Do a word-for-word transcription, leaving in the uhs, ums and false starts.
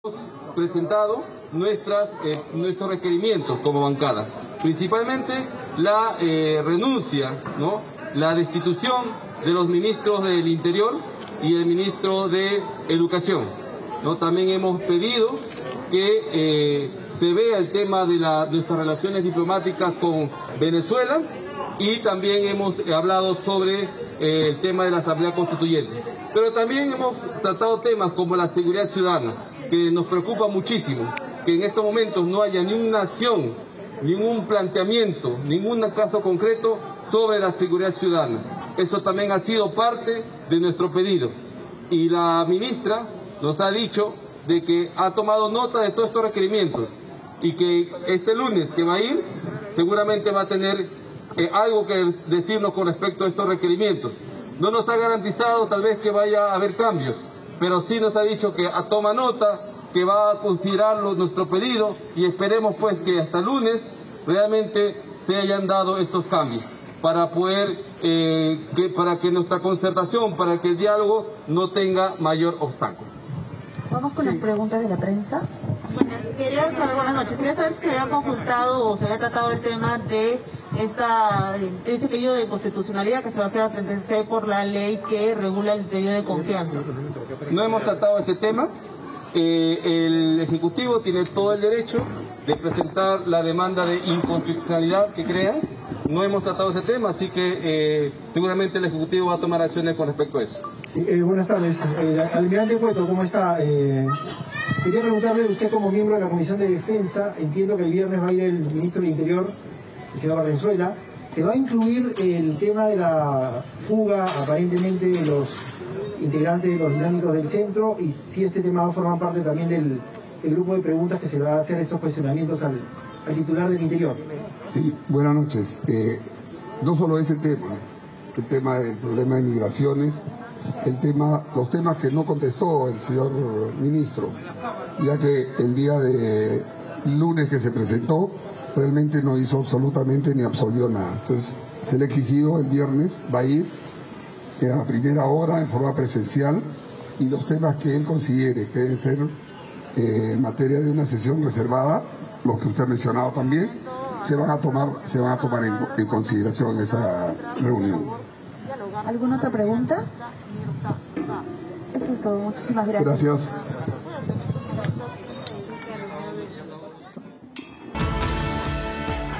Hemos presentado nuestras, eh, nuestros requerimientos como bancada, principalmente la eh, renuncia, ¿no? La destitución de los ministros del Interior y el ministro de Educación, ¿no? También hemos pedido que eh, se vea el tema de la, nuestras relaciones diplomáticas con Venezuela, y también hemos hablado sobre eh, el tema de la Asamblea Constituyente. Pero también hemos tratado temas como la seguridad ciudadana, que nos preocupa muchísimo, que en estos momentos no haya ni una acción, ningún planteamiento, ningún caso concreto sobre la seguridad ciudadana. Eso también ha sido parte de nuestro pedido. Y la ministra nos ha dicho de que ha tomado nota de todos estos requerimientos y que este lunes que va a ir seguramente va a tener eh, algo que decirnos con respecto a estos requerimientos. No nos ha garantizado tal vez que vaya a haber cambios, pero sí nos ha dicho que toma nota, que va a considerar nuestro pedido, y esperemos pues que hasta lunes realmente se hayan dado estos cambios para poder, eh, que, para que nuestra concertación, para que el diálogo no tenga mayor obstáculo. Vamos con sí. las preguntas de la prensa. Bueno, quería saber, buenas noches, quería saber si se había consultado o se había tratado el tema de esta, de este pedido de constitucionalidad que se va a hacer a pretender por la ley que regula el pedido de confianza. No hemos tratado ese tema. Eh, el Ejecutivo tiene todo el derecho de presentar la demanda de inconstitucionalidad que crean. No hemos tratado ese tema, así que eh, seguramente el Ejecutivo va a tomar acciones con respecto a eso. Sí, eh, buenas tardes. Eh, almirante Cueto, ¿cómo está? Eh, quería preguntarle, usted como miembro de la Comisión de Defensa, entiendo que el viernes va a ir el ministro del Interior, el señor Valenzuela. ¿Se va a incluir el tema de la fuga, aparentemente, de los integrantes de los dinámicos del centro, y si este tema va a formar parte también del, del grupo de preguntas que se va a hacer estos cuestionamientos al, al titular del Interior? Sí, buenas noches. Eh, no solo ese tema, el tema del problema de migraciones, el tema, los temas que no contestó el señor ministro, ya que el día de lunes que se presentó, realmente no hizo absolutamente ni absolvió nada. Entonces, se le ha exigido el viernes, va a ir a primera hora en forma presencial, y los temas que él considere que deben ser eh, en materia de una sesión reservada, los que usted ha mencionado también, se van a tomar, se van a tomar en, en consideración en esa reunión. ¿Alguna otra pregunta? Eso es todo, muchísimas gracias. Gracias.